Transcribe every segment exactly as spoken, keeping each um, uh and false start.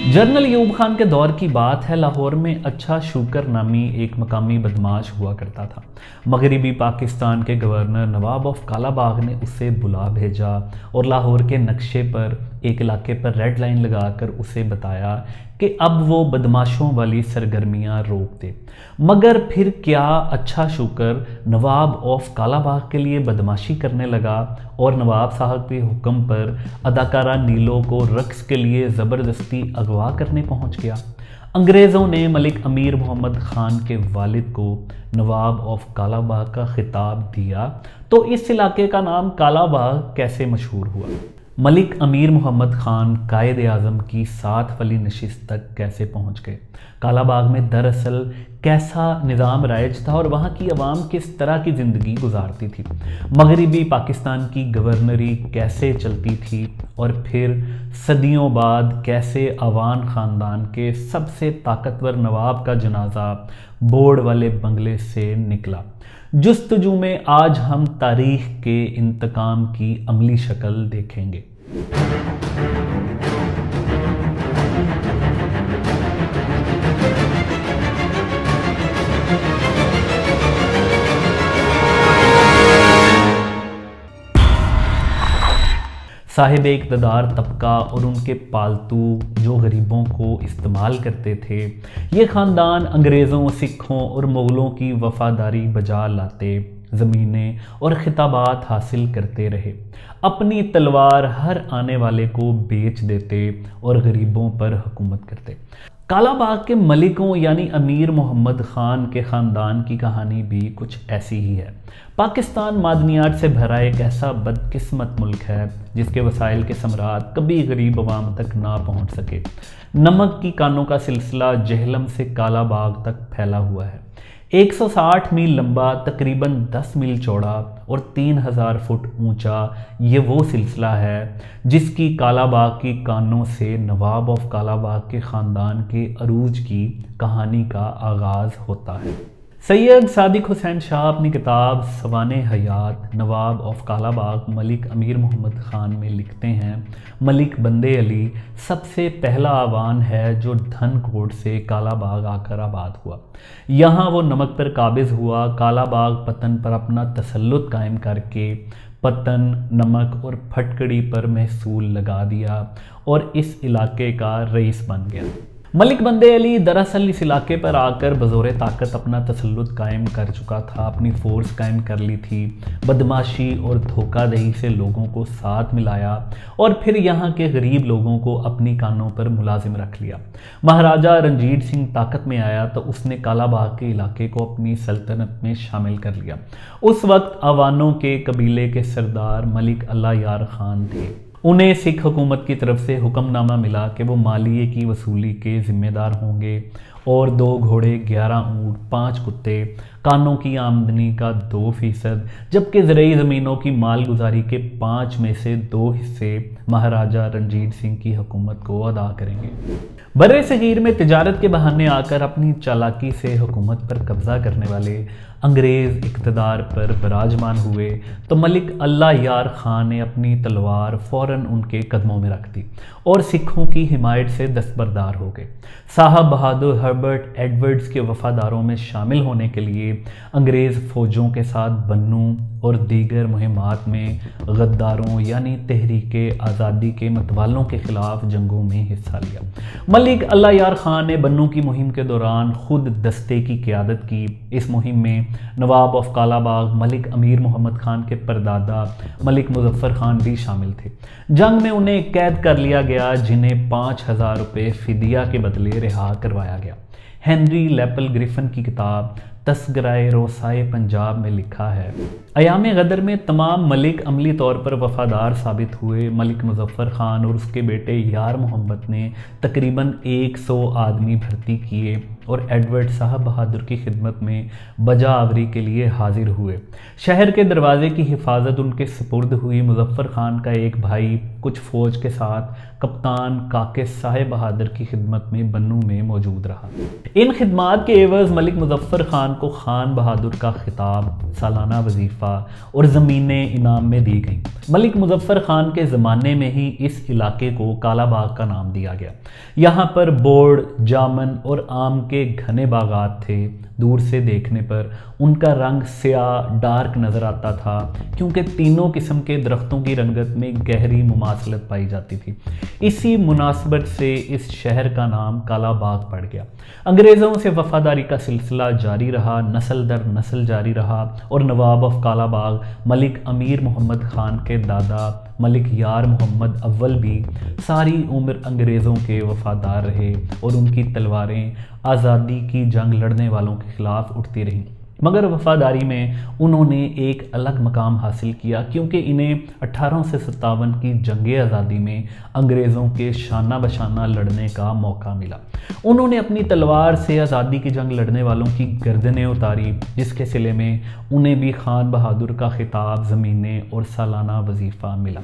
General Ayub Khan کے دور کی بات ہے۔ لاہور میں اچھا شوکر نامی ایک مقامی بدماش ہوا کرتا تھا۔ مغربی پاکستان کے governor Nawab of Kala Bagh نے اسے بلا بھیجا اور لاہور کے نقشے پر ایک علاقے پر ریڈ لائن لگا کر اسے بتایا کہ اب وہ بدماشوں والی سرگرمیاں روک دے۔ مگر پھر کیا اچھا shocker Nawab of Kala Bagh کے لیے بدماشی کرنے لگا اور نواب صاحب کے حکم پر اداکارہ نیلو کو رقص کے لیے زبردستی اغوا کرنے پہنچ گیا۔ انگریزوں نے ملک امیر محمد خان کے والد کو نواب آف کالا باغ کا خطاب دیا تو اس علاقے کا نام کالا باغ کیسے مشہور ہوا؟ ملک امیر محمد خان قائد اعظم کی ساتھ والی نشست تک کیسے پہنچ گئے؟ کالا باغ میں دراصل کیسا نظام رائج تھا اور وہاں کی عوام کس طرح کی زندگی گزارتی تھی؟ مغربی پاکستان کی گورنری کیسے چلتی تھی اور پھر صدیوں بعد کیسے آوان خاندان کے سب سے طاقتور نواب کا جنازہ بورڈ والے بنگلے سے نکلا؟ جستجو میں آج ہم تاریخ کے انتقام کی عملی شکل دیکھیں گے۔ صاحب اقتدار طبقہ اور ان کے پالتو جو غریبوں کو استعمال کرتے تھے، یہ خاندان انگریزوں، سکھوں اور مغلوں کی وفاداری بجا لاتے، زمینیں اور خطابات حاصل کرتے رہے، اپنی تلوار ہر آنے والے کو بیچ دیتے اور غریبوں پر حکومت کرتے۔ کالا باغ کے ملکوں یعنی امیر محمد خان کے خاندان کی کہانی بھی کچھ ایسی ہی ہے۔ پاکستان معدنیات سے بھرا ایک ایسا بدقسمت ملک ہے جس کے وسائل کے ثمرات کبھی غریب عوام تک نہ پہنچ سکے۔ نمک کی کانوں کا سلسلہ جہلم سے کالا باغ تک پھیلا ہوا ہے۔ ایک سو ساٹھ میل لمبا، تقریباً دس میل چوڑا اور تین ہزار فٹ اونچا یہ وہ سلسلہ ہے جس کی کالا باغ کی کانوں سے نواب آف کالا باغ کے خاندان کے عروج کی کہانی کا آغاز ہوتا ہے۔ سید صادق حسین شاہ اپنی کتاب سوانح حیات نواب آف کالا باغ ملک امیر محمد خان میں لکھتے ہیں، ملک بندے علی سب سے پہلا آوان ہے جو دھن کوٹ سے کالا باغ آ کر آباد ہوا۔ یہاں وہ نمک پر قابض ہوا، کالا باغ پتن پر اپنا تسلط قائم کر کے پتن، نمک اور پھٹکڑی پر محصول لگا دیا اور اس علاقے کا رئیس بن گیا۔ ملک بندے علی دراصل اس علاقے پر آ کر بزور طاقت اپنا تسلط قائم کر چکا تھا، اپنی فورس قائم کر لی تھی، بدماشی اور دھوکہ دہی سے لوگوں کو ساتھ ملایا اور پھر یہاں کے غریب لوگوں کو اپنی کانوں پر ملازم رکھ لیا۔ مہاراجہ رنجیت سنگھ طاقت میں آیا تو اس نے کالا باغ کے علاقے کو اپنی سلطنت میں شامل کر لیا۔ اس وقت آوانوں کے قبیلے کے سردار ملک اللہ یار خان تھے۔ انہیں سکھ حکومت کی طرف سے حکم نامہ ملا کہ وہ مالیے کی وصولی کے ذمہ دار ہوں گے اور دو گھوڑے، گیارہ اونٹ، پانچ کتے، کانوں کی آمدنی کا دو فیصد جبکہ زرعی زمینوں کی مال گزاری کے پانچ میں سے دو حصے مہاراجہ رنجیت سنگھ کی حکومت کو ادا کریں گے۔ برِ صغیر میں تجارت کے بہانے آ کر اپنی چالاکی سے حکومت پر قبضہ کرنے والے انگریز اقتدار پر براجمان ہوئے تو ملک اللہ یار خان نے اپنی تلوار فوراً ان کے قدموں میں رکھ دی اور سکھوں کی حمایت سے دستبردار ہو گئے۔ صاحب بہادر ہربرٹ ایڈورڈز کے وفاداروں میں شامل ہونے کے لیے انگریز فوجوں کے ساتھ بنوں اور دیگر مہمات میں غداروں یعنی تحریک آزادی کے متوالوں کے خلاف جنگوں میں حصہ لیا۔ ملک اللہ یار خان نے بنوں کی مہم کے دوران خود دستے کی قیادت کی۔ اس مہم میں نواب آف کالا باغ ملک امیر محمد خان کے پردادا ملک مظفر خان بھی شامل تھے۔ جنگ میں انہیں قید کر لیا گیا جنہیں پانچ ہزار روپے فدیہ کے بدلے رہا کروایا گیا۔ ہنری لیپل گریفن کی کتاب تذکرۂ روسائے پنجاب میں لکھا ہے، ایام غدر میں تمام ملک عملی طور پر وفادار ثابت ہوئے۔ ملک مظفر خان اور اس کے بیٹے یار محمد نے تقریباً ایک سو آدمی بھرتی کیے اور ایڈورڈ صاحب بہادر کی خدمت میں بجا آوری کے لیے حاضر ہوئے۔ شہر کے دروازے کی حفاظت ان کے سپرد ہوئی۔ مظفر خان کا ایک بھائی کچھ فوج کے ساتھ کپتان کاکے صاحب بہادر کی خدمت میں بنوں میں موجود رہا۔ ان خدمات کے عوض ملک مظفر خان کو خان بہادر کا خطاب، سالانہ وظیفہ اور زمینیں انعام میں دی گئیں۔ ملک مظفر خان کے زمانے میں ہی اس علاقے کو کالا باغ کا نام دیا گیا۔ یہاں پر بوڑ، جامن اور آم کے گھنے باغات تھے۔ دور سے دیکھنے پر ان کا رنگ سیاہ ڈارک نظر آتا تھا، کیونکہ تینوں قسم کے درختوں کی رنگت میں گہری مماثلت پائی جاتی تھی۔ اسی مناسبت سے اس شہر کا نام کالا باغ پڑ گیا۔ انگریزوں سے وفاداری کا سلسلہ جاری رہا، نسل در نسل جاری رہا، اور نواب آف کالا باغ ملک امیر محمد خان کے دادا ملک یار محمد اول بھی ساری عمر انگریزوں کے وفادار رہے، اور ان کی تلواریں آزادی کی جنگ لڑنے والوں کے خلاف اٹھتی رہیں۔ مگر وفاداری میں انہوں نے ایک الگ مقام حاصل کیا، کیونکہ انہیں اٹھارہ سو ستاون کی جنگ آزادی میں انگریزوں کے شانہ بشانہ لڑنے کا موقع ملا۔ انہوں نے اپنی تلوار سے آزادی کی جنگ لڑنے والوں کی گردنیں اتاری، جس کے صلے میں انہیں بھی خان بہادر کا خطاب، زمینیں اور سالانہ وظیفہ ملا۔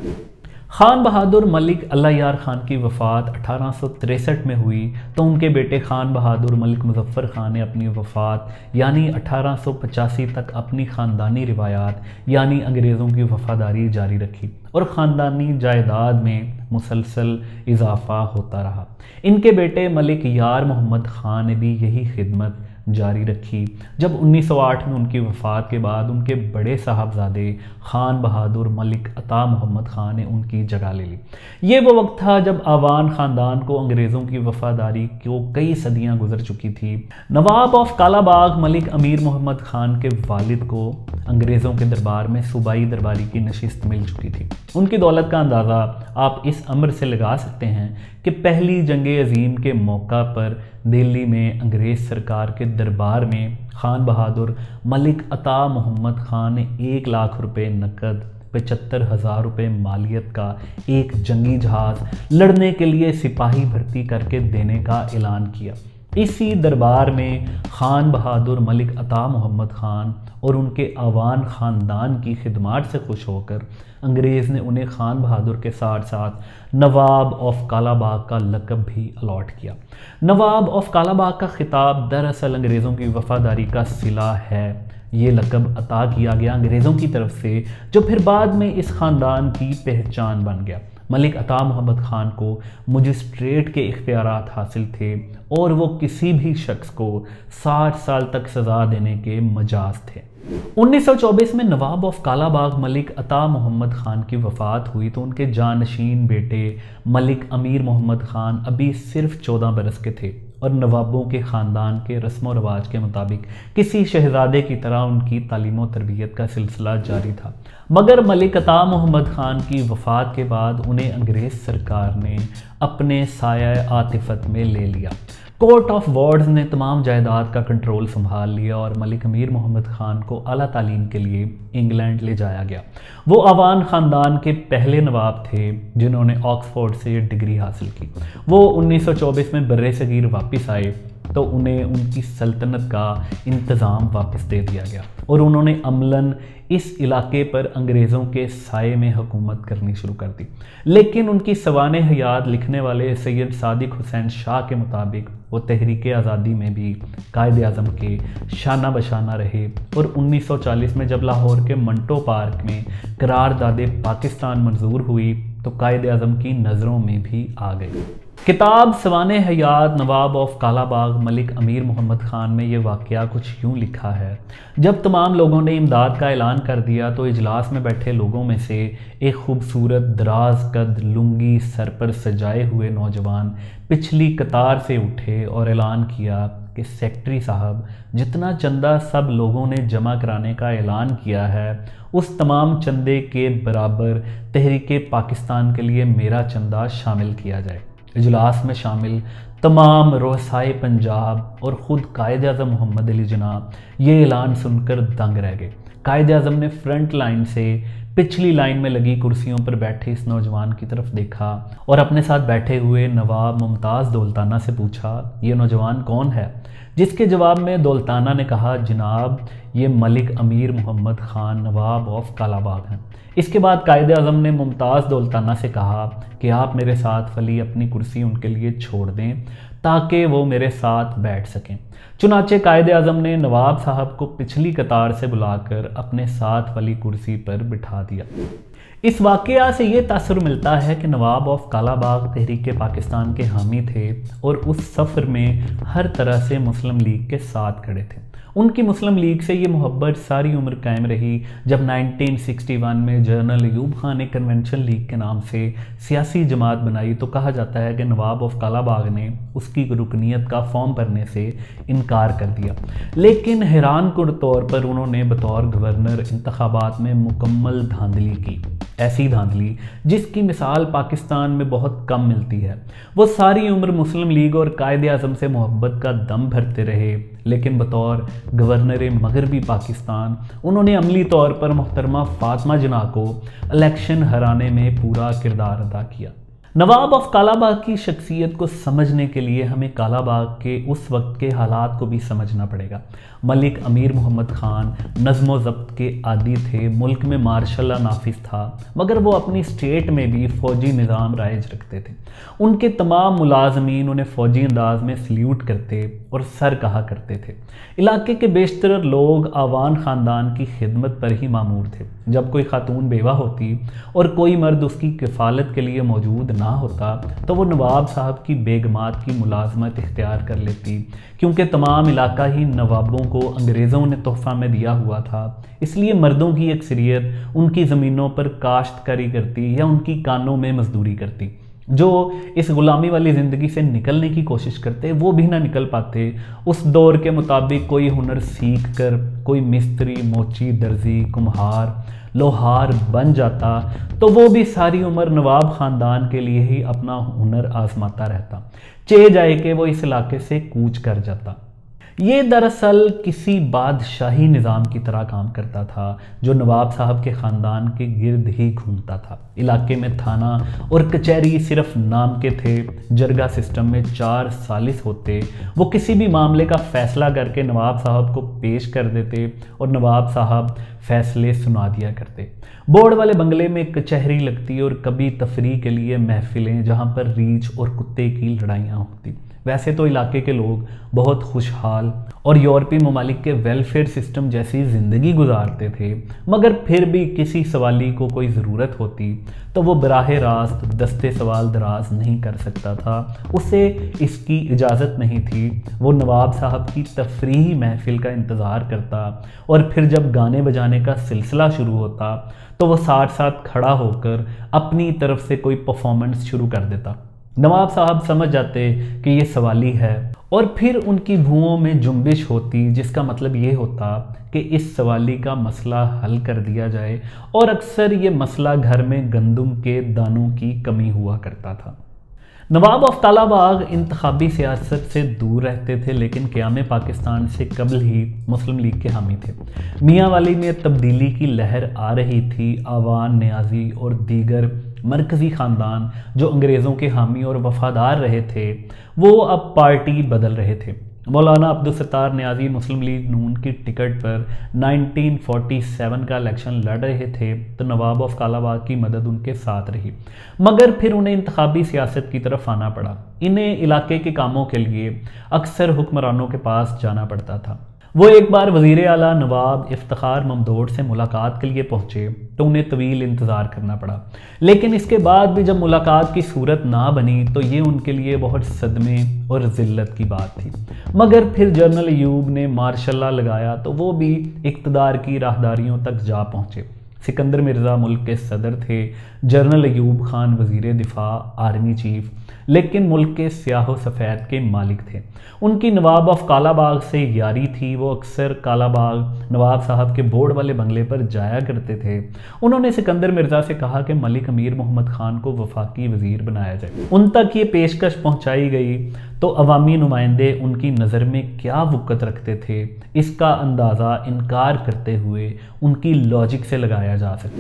خان بہادر ملک اللہ یار خان کی وفات اٹھارہ سو تریسٹھ میں ہوئی تو ان کے بیٹے خان بہادر ملک مظفر خان نے اپنی وفات یعنی اٹھارہ سو پچاسی تک اپنی خاندانی روایات یعنی انگریزوں کی وفاداری جاری رکھی، اور خاندانی جائیداد میں مسلسل اضافہ ہوتا رہا۔ ان کے بیٹے ملک یار محمد خان نے بھی یہی خدمت جاری رکھی۔ جب انیس سو آٹھ میں ان کی وفات کے بعد ان کے بڑے صاحبزادے خان بہادر ملک عطا محمد خان نے ان کی جگہ لے لی۔ یہ وہ وقت تھا جب آوان خاندان کو انگریزوں کی وفاداری کو کئی صدیاں گزر چکی تھی۔ نواب آف کالا باغ ملک امیر محمد خان کے والد کو انگریزوں کے دربار میں صوبائی درباری کی نشست مل چکی تھی۔ ان کی دولت کا اندازہ آپ اس امر سے لگا سکتے ہیں کہ پہلی جنگ عظیم کے موقع پر دلی میں انگریز سرکار کے دربار میں خان بہادر ملک عطا محمد خان نے ایک لاکھ روپے نقد، پچہتر ہزار روپے مالیت کا ایک جنگی جہاز لڑنے کے لیے سپاہی بھرتی کر کے دینے کا اعلان کیا۔ اسی دربار میں خان بہادر ملک عطا محمد خان اور ان کے آوان خاندان کی خدمات سے خوش ہو کر انگریز نے انہیں خان بہادر کے ساتھ ساتھ نواب آف کالا باغ کا لقب بھی الاٹ کیا۔ نواب آف کالا باغ کا خطاب دراصل انگریزوں کی وفاداری کا صلہ ہے۔ یہ لقب عطا کیا گیا انگریزوں کی طرف سے، جو پھر بعد میں اس خاندان کی پہچان بن گیا۔ ملک عطا محمد خان کو مجسٹریٹ کے اختیارات حاصل تھے، اور وہ کسی بھی شخص کو ساٹھ سال تک سزا دینے کے مجاز تھے۔ انیس سو چوبیس میں نواب آف کالا باغ ملک عطا محمد خان کی وفات ہوئی تو ان کے جانشین بیٹے ملک امیر محمد خان ابھی صرف چودہ برس کے تھے، اور نوابوں کے خاندان کے رسم و رواج کے مطابق کسی شہزادے کی طرح ان کی تعلیم و تربیت کا سلسلہ جاری تھا۔ مگر ملک عطا محمد خان کی وفات کے بعد انہیں انگریز سرکار نے اپنے سایہ عاطفت میں لے لیا۔ کورٹ آف وارڈز نے تمام جائیداد کا کنٹرول سنبھال لیا، اور ملک امیر محمد خان کو اعلیٰ تعلیم کے لیے انگلینڈ لے جایا گیا۔ وہ آوان خاندان کے پہلے نواب تھے جنہوں نے آکسفورڈ سے ڈگری حاصل کی۔ وہ انیس سو چوبیس میں بر صغیر واپس آئے تو انہیں ان کی سلطنت کا انتظام واپس دے دیا گیا، اور انہوں نے عملاً اس علاقے پر انگریزوں کے سائے میں حکومت کرنی شروع کر دی۔ لیکن ان کی سوانح حیات لکھنے والے سید صادق حسین شاہ کے مطابق وہ تحریک آزادی میں بھی قائد اعظم کے شانہ بشانہ رہے، اور انیس سو چالیس میں جب لاہور کے منٹو پارک میں قرارداد پاکستان منظور ہوئی تو قائد اعظم کی نظروں میں بھی آ گئی۔ کتاب سوانح حیات نواب آف کالا باغ ملک امیر محمد خان میں یہ واقعہ کچھ یوں لکھا ہے۔ جب تمام لوگوں نے امداد کا اعلان کر دیا تو اجلاس میں بیٹھے لوگوں میں سے ایک خوبصورت دراز قد لنگی سر پر سجائے ہوئے نوجوان پچھلی قطار سے اٹھے اور اعلان کیا کہ سیکٹری صاحب، جتنا چندہ سب لوگوں نے جمع کرانے کا اعلان کیا ہے اس تمام چندے کے برابر تحریک پاکستان کے لیے میرا چندہ شامل کیا جائے۔ اجلاس میں شامل تمام رؤسائے پنجاب اور خود قائد اعظم محمد علی جناح یہ اعلان سن کر دنگ رہ گئے۔ قائد اعظم نے فرنٹ لائن سے पिछली लाइन में लगी कुर्सियों पर बैठे इस नौजवान की तरफ देखा और अपने साथ बैठे हुए नवाब मुमताज़ दौलताना से पूछा, ये नौजवान कौन है? जिसके जवाब में दौलताना ने कहा, जनाब ये मलिक अमीर मोहम्मद ख़ान नवाब ऑफ कालाबाग हैं। इसके बाद कायदे आज़म ने मुमताज़ दौलताना से कहा कि आप मेरे साथ वाली अपनी कुर्सी उनके लिए छोड़ दें ताकि वो मेरे साथ बैठ सकें। चुनाचे कायदे आज़म ने नवाब साहब को पिछली कतार से बुलाकर अपने साथ वाली कुर्सी पर बिठा दिया। इस वाक़या से ये तासुर मिलता है कि नवाब ऑफ कालाबाग तहरीक पाकिस्तान के हामी थे और उस सफ़र में हर तरह से मुस्लिम लीग के साथ खड़े थे। उनकी मुस्लिम लीग से ये मोहब्बत सारी उम्र कायम रही। जब नाइनटीन सिक्सटी वन में जनरल अयूब खान ने कन्वेंशन लीग के नाम से सियासी जमात बनाई तो कहा जाता है कि नवाब ऑफ कालाबाग ने उसकी रुकनीत का फॉर्म भरने से इनकार कर दिया, लेकिन हैरान कुन तौर पर उन्होंने बतौर गवर्नर इंतखाबात में मुकम्मल धांधली की, ऐसी धांधली जिसकी मिसाल पाकिस्तान में बहुत कम मिलती है। वो सारी उम्र मुस्लिम लीग और कायदे आज़म से मोहब्बत का दम भरते रहे, लेकिन बतौर गवर्नर मगरबी पाकिस्तान उन्होंने अमली तौर पर मोहतरमा फातिमा जिन्ना को इलेक्शन हराने में पूरा किरदार अदा किया। नवाब ऑफ कालाबाग की शख्सियत को समझने के लिए हमें कालाबाग के उस वक्त के हालात को भी समझना पड़ेगा। मलिक अमीर मोहम्मद ख़ान नज़्म व ज़ब्त के आदी थे, मुल्क में मार्शल लॉ नाफिज था, मगर वो अपनी स्टेट में भी फ़ौजी निज़ाम राइज रखते थे। उनके तमाम मुलाजमीन उन्हें फ़ौजी अंदाज में सल्यूट करते और सर कहा करते थे। इलाके के बेशतर लोग आवान ख़ानदान की खिदमत पर ही मामूर थे। जब कोई खातून बेवा होती और कोई मर्द उसकी किफ़ालत के लिए मौजूद ना होता तो वो नवाब साहब की बेगमात की मुलाजमत इख्तियार कर लेती, क्योंकि तमाम इलाका ही नवाबों को अंग्रेज़ों ने तोहफ़ा में दिया हुआ था। इसलिए मर्दों की अक्सरियत उनकी ज़मीनों पर काश्तकारी करती या उनकी कानों में मजदूरी करती। जो इस ग़ुलामी वाली ज़िंदगी से निकलने की कोशिश करते वो भी ना निकल पाते। उस दौर के मुताबिक कोई हुनर सीख कर कोई मिस्त्री, मोची, दर्जी, कुम्हार, लोहार बन जाता तो वो भी सारी उम्र नवाब ख़ानदान के लिए ही अपना हुनर आजमाता रहता, चे जाए कि वो इस इलाके से कूच कर जाता। ये दरअसल किसी बादशाही निज़ाम की तरह काम करता था जो नवाब साहब के ख़ानदान के गिर्द ही घूमता था। इलाके में थाना और कचहरी सिर्फ नाम के थे। जरगा सिस्टम में चार सालिस होते, वो किसी भी मामले का फ़ैसला करके नवाब साहब को पेश कर देते और नवाब साहब फ़ैसले सुना दिया करते। बोर्ड वाले बंगले में कचहरी लगती और कभी तफरीह के लिए महफिलें जहाँ पर रीछ और कुत्ते की लड़ाइयाँ होती। वैसे तो इलाके के लोग बहुत खुशहाल और यूरोपीय ममालिक के वेलफेयर सिस्टम जैसी ज़िंदगी गुजारते थे, मगर फिर भी किसी सवाली को कोई ज़रूरत होती तो वो बराह रास्त दस्ते सवाल दराज नहीं कर सकता था, उसे इसकी इजाज़त नहीं थी। वो नवाब साहब की तफरीही महफिल का इंतज़ार करता और फिर जब गाने बजाने का सिलसिला शुरू होता तो वो साथ साथ खड़ा होकर अपनी तरफ से कोई परफॉर्मेंस शुरू कर देता। नवाब साहब समझ जाते कि ये सवाली है और फिर उनकी भुओं में जुम्बिश होती, जिसका मतलब ये होता कि इस सवाली का मसला हल कर दिया जाए। और अक्सर ये मसला घर में गंदम के दानों की कमी हुआ करता था। नवाब ऑफ कालाबाग इंतखाबी सियासत से दूर रहते थे, लेकिन क़याम पाकिस्तान से कबल ही मुस्लिम लीग के हामी थे। मियाँ वाली में तब्दीली की लहर आ रही थी। आवान, न्याजी और दीगर मरकज़ी ख़ानदान जो अंग्रेज़ों के हामी और वफ़ादार रहे थे वो अब पार्टी बदल रहे थे। मौलाना अब्दुल सत्तार न्याजी मुस्लिम लीग नून की टिकट पर नाइनटीन फोर्टी सेवन का इलेक्शन लड़ रहे थे तो नवाब ऑफ कालाबाग की मदद उनके साथ रही, मगर फिर उन्हें इंतखाबी सियासत की तरफ आना पड़ा। इन्हें इलाके के कामों के लिए अक्सर हुक्मरानों के पास जाना पड़ता था। वो एक बार वज़ीर आला नवाब इफ्तिखार ममदोड से मुलाकात के लिए पहुँचे तो उन्हें तवील इंतज़ार करना पड़ा, लेकिन इसके बाद भी जब मुलाकात की सूरत ना बनी तो ये उनके लिए बहुत सदमे और ज़िल्लत की बात थी। मगर फिर जनरल अयूब ने मार्शल लॉ लगाया तो वो भी इक़्तिदार की राहदारियों तक जा पहुँचे। सिकंदर मिर्ज़ा मुल्क के सदर थे, जनरल अयूब खान वज़ीर दिफा, आर्मी चीफ, लेकिन मुल्क के स्याह सफ़ेद के मालिक थे। उनकी नवाब ऑफ कालाबाग से यारी थी। वो अक्सर कालाबाग नवाब साहब के बोर्ड वाले बंगले पर जाया करते थे। उन्होंने सिकंदर मिर्ज़ा से कहा कि मलिक अमीर मोहम्मद ख़ान को वफाकी वज़ीर बनाया जाए। उन तक ये पेशकश पहुँचाई गई तो अवामी नुमाइंदे उनकी नज़र में क्या वक़्त रखते थे, इसका अंदाज़ा इनकार करते हुए उनकी लॉजिक से लगाया जा सकता है।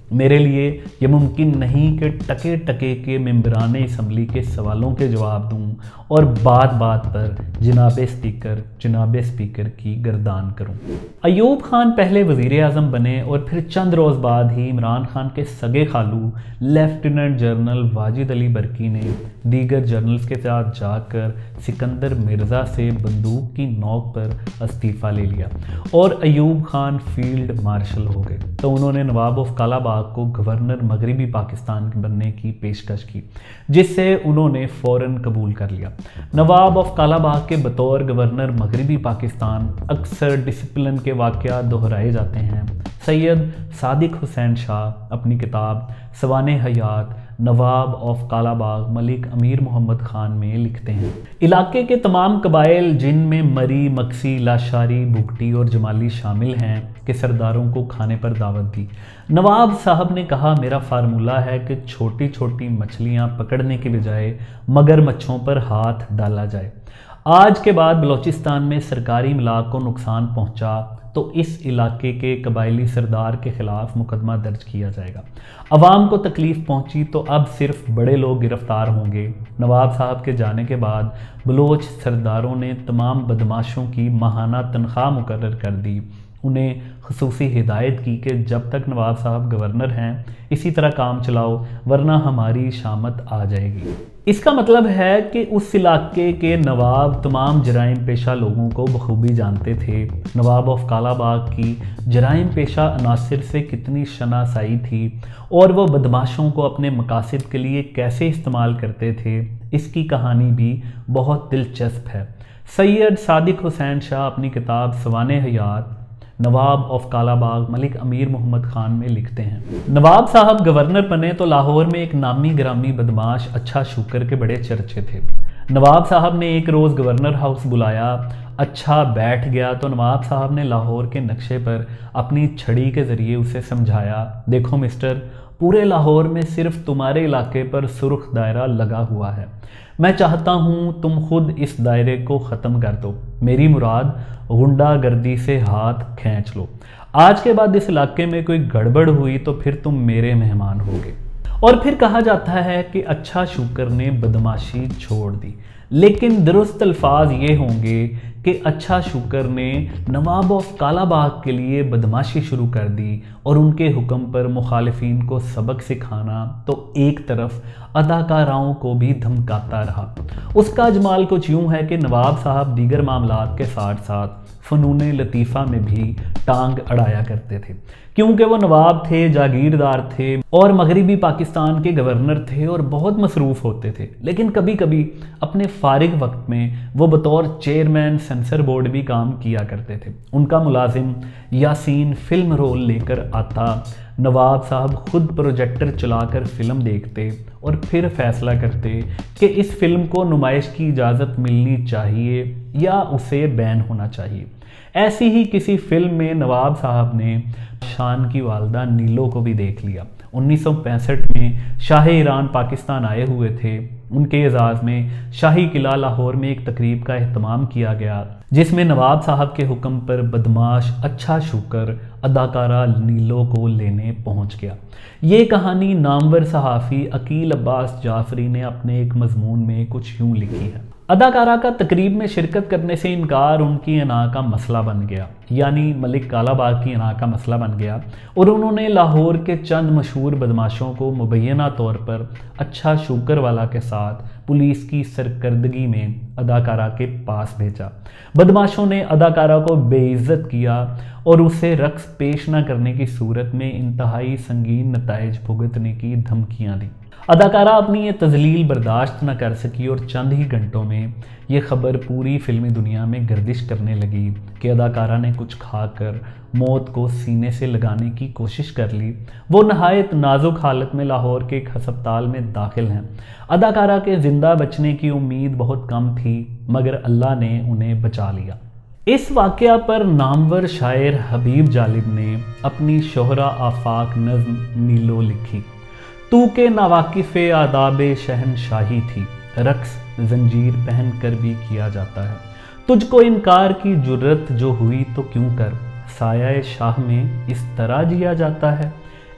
میرے لیے یہ ممکن نہیں کہ ٹکے ٹکے کے ممبران اسمبلی کے سوالوں کے جواب دوں اور بات بات پر جناب اسپیکر جناب اسپیکر کی گردان کروں۔ ایوب خان پہلے وزیر اعظم بنے اور پھر چند روز بعد ہی عمران خان کے سگے خالو لیفٹیننٹ جنرل واجد علی برکی نے دیگر جنرلز کے ساتھ جا کر سکندر مرزا سے بندوق کی نوک پر استعفیٰ لے لیا اور ایوب خان فیلڈ مارشل ہو گئے تو انہوں نے نواب آف کالا باغ کو گورنر مغربی پاکستان بننے کی پیشکش کی، جس سے انہوں نے فوراً قبول کر لیا۔ نواب آف کالا باغ کے بطور گورنر مغربی پاکستان اکثر ڈسپلن کے واقعات دہرائے جاتے ہیں۔ سید صادق حسین شاہ اپنی کتاب سوانح حیات نواب آف کالا باغ ملک امیر محمد خان میں لکھتے ہیں، علاقے کے تمام قبائل جن میں مری، مکسی، لاشاری، بگٹی اور جمالی شامل ہیں کے سرداروں کو کھانے پر دعوت دی۔ نواب صاحب نے کہا، میرا فارمولہ ہے کہ چھوٹی چھوٹی مچھلیاں پکڑنے کے بجائے مگر مچھوں پر ہاتھ ڈالا جائے۔ آج کے بعد بلوچستان میں سرکاری املاک کو نقصان پہنچا تو اس علاقے کے قبائلی سردار کے خلاف مقدمہ درج کیا جائے گا۔ عوام کو تکلیف پہنچی تو اب صرف بڑے لوگ گرفتار ہوں گے۔ نواب صاحب کے جانے کے بعد بلوچ سرداروں نے تمام بدماشوں کی ماہانہ تنخواہ مقرر کر دی، انہیں خصوصی ہدایت کی کہ جب تک نواب صاحب گورنر ہیں اسی طرح کام چلاؤ ورنہ ہماری شامت آ جائے گی۔ اس کا مطلب ہے کہ اس علاقے کے نواب تمام جرائم پیشہ لوگوں کو بخوبی جانتے تھے۔ نواب آف کالا باغ کی جرائم پیشہ عناصر سے کتنی شناسائی تھی اور وہ بدماشوں کو اپنے مقاصد کے لیے کیسے استعمال کرتے تھے، اس کی کہانی بھی بہت دلچسپ ہے۔ سید صادق حسین شاہ اپنی کتاب سوانح حیات نواب آف کالا باغ ملک امیر محمد خان میں لکھتے ہیں، نواب صاحب گورنر بنے تو لاہور میں ایک نامی گرامی بدماش اچھا شوکر کے بڑے چرچے تھے۔ نواب صاحب نے ایک روز گورنر ہاؤس بلایا، اچھا بیٹھ گیا تو نواب صاحب نے لاہور کے نقشے پر اپنی چھڑی کے ذریعے اسے سمجھایا، دیکھو مسٹر، پورے لاہور میں صرف تمہارے علاقے پر سرخ دائرہ لگا ہوا ہے، میں چاہتا ہوں تم خود اس دائرے کو ختم کر دو، میری مراد غنڈہ گردی سے ہاتھ کھینچ لو، آج کے بعد اس علاقے میں کوئی گڑبڑ ہوئی تو پھر تم میرے مہمان ہوگے۔ اور پھر کہا جاتا ہے کہ اچھا شوکر نے بدماشی چھوڑ دی، لیکن درست الفاظ یہ ہوں گے کہ اچھا شوکر نے نواب آف کالا باغ کے لیے بدماشی شروع کر دی اور ان کے حکم پر مخالفین کو سبق سکھانا تو ایک طرف اداکاراؤں کو بھی دھمکاتا رہا۔ اس کا اجمال کچھ یوں ہے کہ نواب صاحب دیگر معاملات کے ساتھ ساتھ فنون لطیفہ میں بھی ٹانگ اڑایا کرتے تھے، کیونکہ وہ نواب تھے، جاگیردار تھے اور مغربی پاکستان کے گورنر تھے اور بہت مصروف ہوتے تھے، لیکن کبھی کبھی اپنے فارغ وقت میں وہ بطور چیئرمین سینسر بورڈ بھی کام کیا کرتے تھے۔ ان کا ملازم یاسین فلم رول لے کر آتا، نواب صاحب خود پروجیکٹر چلا کر فلم دیکھتے اور پھر فیصلہ کرتے کہ اس فلم کو نمائش کی اجازت ملنی چاہیے یا اسے بین ہونا چاہیے۔ ایسی ہی کسی فلم میں نواب صاحب نے شان کی والدہ نیلو کو بھی دیکھ لیا۔ انیس سو پینسٹھ میں شاہ ایران پاکستان آئے ہوئے تھے، ان کے اعزاز میں شاہی قلعہ لاہور میں ایک تقریب کا اہتمام کیا گیا جس میں نواب صاحب کے حکم پر بدماش اچھا شوکر اداکارہ نیلو کو لینے پہنچ گیا۔ یہ کہانی نامور صحافی عقیل عباس جعفری نے اپنے ایک مضمون میں کچھ یوں لکھی ہے، اداکارہ کا تقریب میں شرکت کرنے سے انکار ان کی انا کا مسئلہ بن گیا، یعنی ملک کالا باغ کی انا کا مسئلہ بن گیا، اور انہوں نے لاہور کے چند مشہور بدماشوں کو مبینہ طور پر اچھا شوکر والا کے ساتھ پولیس کی سرکردگی میں اداکارہ کے پاس بھیجا۔ بدماشوں نے اداکارہ کو بے عزت کیا اور اسے رقص پیش نہ کرنے کی صورت میں انتہائی سنگین نتائج بھگتنے کی دھمکیاں دیں۔ اداکارہ اپنی یہ تذلیل برداشت نہ کر سکی اور چند ہی گھنٹوں میں یہ خبر پوری فلمی دنیا میں گردش کرنے لگی کہ اداکارہ نے کچھ کھا کر موت کو سینے سے لگانے کی کوشش کر لی۔ وہ نہایت نازک حالت میں لاہور کے ایک ہسپتال میں داخل ہیں۔ اداکارہ کے زندہ بچنے کی امید بہت کم تھی مگر اللہ نے انہیں بچا لیا۔ اس واقعہ پر نامور شاعر حبیب جالب نے اپنی شہرہ آفاق نظم نیلو لکھی، تو کہ ناواقف آداب شہنشاہی تھی، رقص زنجیر پہن کر بھی کیا جاتا ہے، تجھ کو انکار کی جرت جو ہوئی تو کیوں کر، سایہ شاہ میں اس طرح جیا جاتا ہے،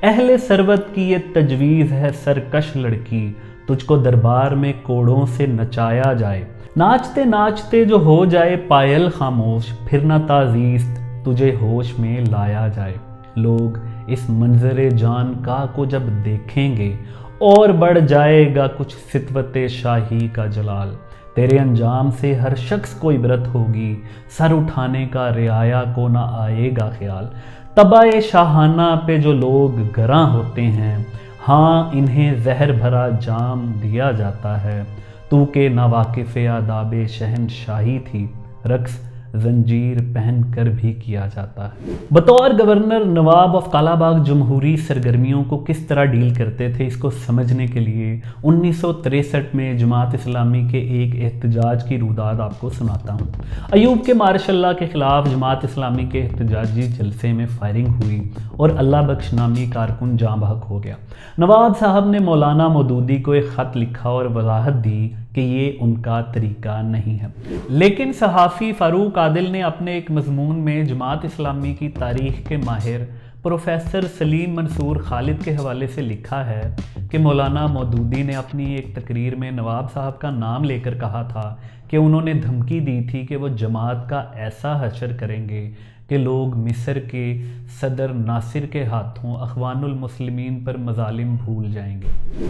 اہل ثروت کی یہ تجویز ہے سرکش لڑکی، تجھ کو دربار میں کوڑوں سے نچایا جائے، ناچتے ناچتے جو ہو جائے پائل خاموش، پھر نہ تعزیز تجھے ہوش میں لایا جائے۔ لوگ اس منظر جان کا کو جب دیکھیں گے اور بڑھ جائے گا کچھ سطوت شاہی کا جلال، تیرے انجام سے ہر شخص کو عبرت ہوگی، سر اٹھانے کا رعایا کو نہ آئے گا خیال۔ طبع شاہانہ پہ جو لوگ گراں ہوتے ہیں، ہاں انہیں زہر بھرا جام دیا جاتا ہے، تو کہ ناواقف آداب شہنشاہی تھی، رقص زنجیر پہن کر بھی کیا جاتا ہے۔ بطور governor Nawab of Kala Bagh جمہوری سرگرمیوں کو کس طرح ڈیل کرتے تھے، اس کو سمجھنے کے لیے انیس سو تریسٹھ میں جماعت اسلامی کے ایک احتجاج کی روداد آپ کو سناتا ہوں۔ ایوب کے مارش اللہ کے خلاف جماعت اسلامی کے احتجاجی جلسے میں فائرنگ ہوئی اور اللہ بخش نامی کارکن جاں بحق ہو گیا۔ نواب صاحب نے مولانا مودودی کو ایک خط لکھا اور وضاحت دی کہ یہ ان کا طریقہ نہیں ہے، لیکن صحافی فاروق عادل نے اپنے ایک مضمون میں جماعت اسلامی کی تاریخ کے ماہر پروفیسر سلیم منصور خالد کے حوالے سے لکھا ہے کہ مولانا مودودی نے اپنی ایک تقریر میں نواب صاحب کا نام لے کر کہا تھا کہ انہوں نے دھمکی دی تھی کہ وہ جماعت کا ایسا حشر کریں گے کہ لوگ مصر کے صدر ناصر کے ہاتھوں اخوان المسلمین پر مظالم بھول جائیں گے۔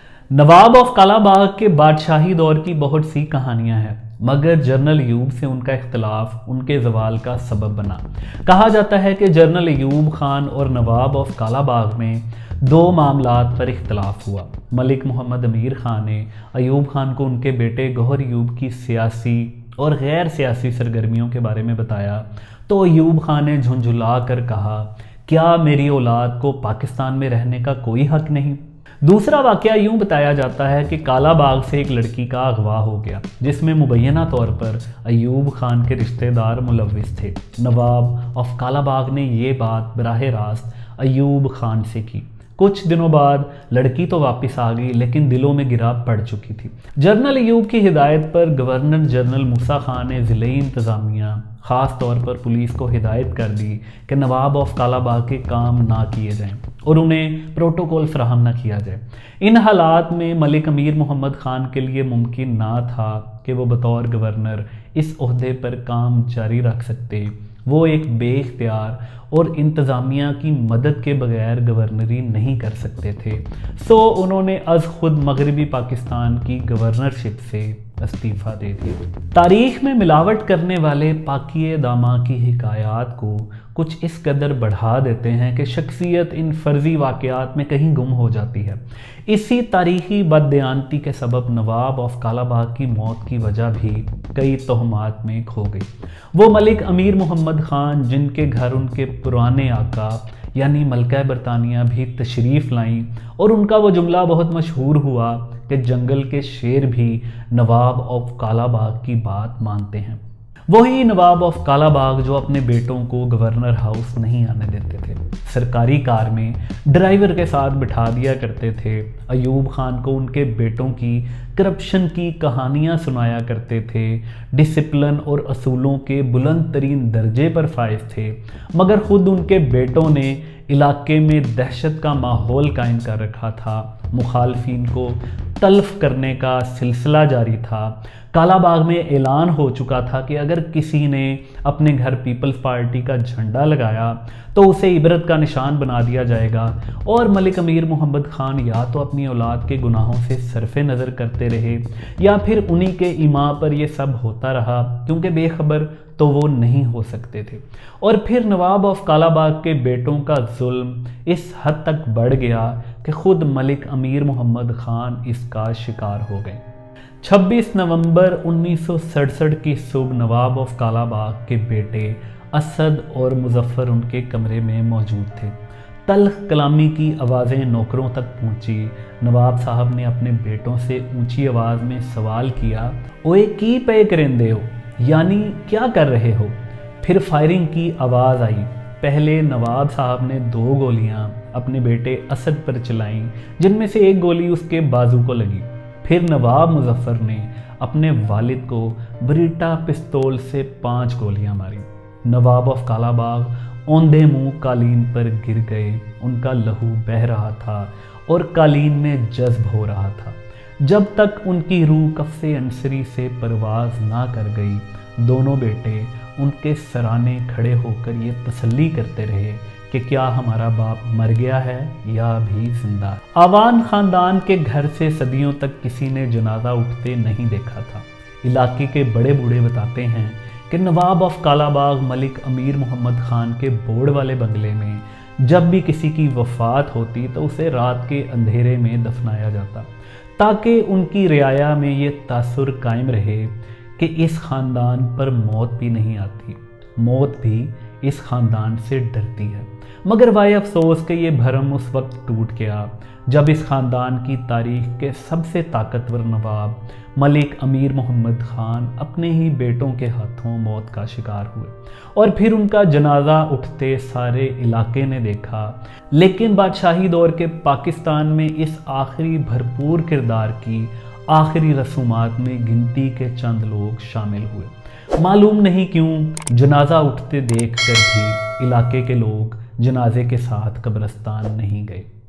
نواب آف کالا باغ کے بادشاہی دور کی بہت سی کہانیاں ہیں، مگر جنرل ایوب سے ان کا اختلاف ان کے زوال کا سبب بنا۔ کہا جاتا ہے کہ جنرل ایوب خان اور نواب آف کالا باغ میں دو معاملات پر اختلاف ہوا۔ ملک محمد امیر خان نے ایوب خان کو ان کے بیٹے گوہر ایوب کی سیاسی اور غیر سیاسی سرگرمیوں کے بارے میں بتایا تو ایوب خان نے جھنجھلا کر کہا، کیا میری اولاد کو پاکستان میں رہنے کا کوئی حق نہیں؟ دوسرا واقعہ یوں بتایا جاتا ہے کہ کالا باغ سے ایک لڑکی کا اغوا ہو گیا جس میں مبینہ طور پر ایوب خان کے رشتہ دار ملوث تھے۔ نواب آف کالا باغ نے یہ بات براہ راست ایوب خان سے کی۔ کچھ دنوں بعد لڑکی تو واپس آ گئی لیکن دلوں میں گرا پڑ چکی تھی۔ جنرل ایوب کی ہدایت پر گورنر جنرل موسیٰ خان نے ضلعی انتظامیہ خاص طور پر پولیس کو ہدایت کر دی کہ نواب آف کالا باغ کے کام نہ کیے جائیں اور انہیں پروٹوکول فراہم نہ کیا جائے۔ ان حالات میں ملک امیر محمد خان کے لیے ممکن نہ تھا کہ وہ بطور گورنر اس عہدے پر کام جاری رکھ سکتے۔ وہ ایک بے اختیار اور انتظامیہ کی مدد کے بغیر گورنری نہیں کر سکتے تھے، سو انہوں نے از خود مغربی پاکستان کی گورنرشپ سے استعفیٰ دے دیا۔ تاریخ میں ملاوٹ کرنے والے پاکیے دامہ کی حکایات کو کچھ اس قدر بڑھا دیتے ہیں کہ شخصیت ان فرضی واقعات میں کہیں گم ہو جاتی ہے۔ اسی تاریخی بددیانتی کے سبب نواب آف کالا باغ کی موت کی وجہ بھی کئی تہمات میں کھو گئی۔ وہ ملک امیر محمد خان جن کے گھر ان کے پرانے آقا یعنی ملکہ برطانیہ بھی تشریف لائیں اور ان کا وہ جملہ بہت مشہور ہوا کہ جنگل کے شیر بھی نواب آف کالا باغ کی بات مانتے ہیں۔ وہی نواب آف کالا باغ جو اپنے بیٹوں کو گورنر ہاؤس نہیں آنے دیتے تھے، سرکاری کار میں ڈرائیور کے ساتھ بٹھا دیا کرتے تھے، ایوب خان کو ان کے بیٹوں کی کرپشن کی کہانیاں سنایا کرتے تھے، ڈسپلن اور اصولوں کے بلند ترین درجے پر فائز تھے، مگر خود ان کے بیٹوں نے علاقے میں دہشت کا ماحول قائم کر رکھا تھا، مخالفین کو تلف کرنے کا سلسلہ جاری تھا۔ کالا باغ میں اعلان ہو چکا تھا کہ اگر کسی نے اپنے گھر پیپلز پارٹی کا جھنڈا لگایا تو اسے عبرت کا نشان بنا دیا جائے گا، اور ملک امیر محمد خان یا تو اپنی اولاد کے گناہوں سے صرف نظر کرتے رہے یا پھر انہی کے ایما پر یہ سب ہوتا رہا کیونکہ بے خبر تو وہ نہیں ہو سکتے تھے۔ اور پھر نواب آف کالا باغ کے بیٹوں کا ظلم اس حد تک بڑھ گیا کہ خود ملک امیر محمد خان اس کا شکار ہو گئے۔ چھبیس نومبر انیس سو سڑسٹھ کی صبح نواب آف کالا باغ کے بیٹے اسد اور مظفر ان کے کمرے میں موجود تھے۔ تلخ کلامی کی آوازیں نوکروں تک پہنچی۔ نواب صاحب نے اپنے بیٹوں سے اونچی آواز میں سوال کیا، اوے کی پے کرندے ہو، یعنی کیا کر رہے ہو؟ پھر فائرنگ کی آواز آئی۔ پہلے نواب صاحب نے دو گولیاں اپنے بیٹے اسد پر چلائیں جن میں سے ایک گولی اس کے بازو کو لگی۔ پھر نواب مظفر نے اپنے والد کو بریٹا پستول سے پانچ گولیاں ماری۔ نواب آف کالا باغ औंधे मुंह कालीन पर गिर गए। उनका लहू बह रहा था और कालीन में जज्ब हो रहा था। जब तक उनकी रूह कफ़े अंसरी से परवाज ना कर गई, दोनों बेटे उनके सराने खड़े होकर ये तसल्ली करते रहे कि क्या हमारा बाप मर गया है या अभी जिंदा है। आवान ख़ानदान के घर से सदियों तक किसी ने जनाजा उठते नहीं देखा था। इलाके के बड़े बूढ़े बताते हैं कि नवाब ऑफ कालाबाग मलिक अमीर मोहम्मद ख़ान के बोर्ड वाले बंगले में जब भी किसी की वफ़ात होती तो उसे रात के अंधेरे में दफनाया जाता, ताकि उनकी रियाया में ये तासुर कायम रहे कि इस ख़ानदान पर मौत भी नहीं आती, मौत भी इस ख़ानदान से डरती है। मगर वाह अफसोस कि ये भरम उस वक्त टूट गया जब इस ख़ानदान की तारीख़ के सबसे ताकतवर नवाब मलिक अमीर मोहम्मद ख़ान अपने ही बेटों के हाथों मौत का शिकार हुए और फिर उनका जनाजा उठते सारे इलाके ने देखा। लेकिन बादशाही दौर के पाकिस्तान में इस आखिरी भरपूर किरदार की आखिरी रसूमात में गिनती के चंद लोग शामिल हुए। मालूम नहीं क्यों जनाजा उठते देख कर भी इलाके के लोग जनाजे के साथ कब्रिस्तान नहीं गए।